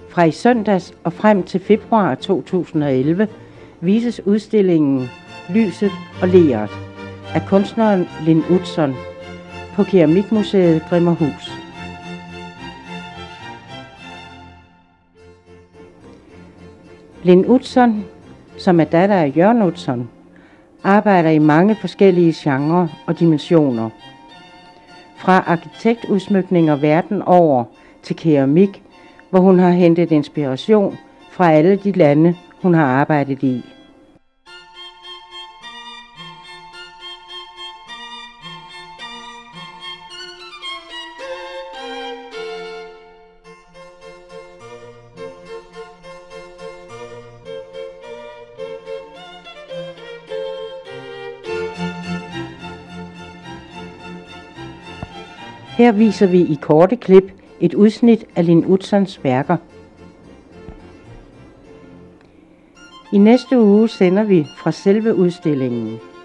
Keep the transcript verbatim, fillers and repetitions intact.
Fra i søndags og frem til februar to tusind og elleve vises udstillingen Lyset og Leret af kunstneren Lin Utzon på Keramikmuseet Grimmerhus. Lin Utzon, som er datter af Jørgen Utzon, arbejder i mange forskellige genrer og dimensioner. Fra arkitektudsmykninger verden over til keramik, hvor hun har hentet inspiration fra alle de lande, hun har arbejdet i. Her viser vi i korte klip et udsnit af Lin Utzons værker. I næste uge sender vi fra selve udstillingen.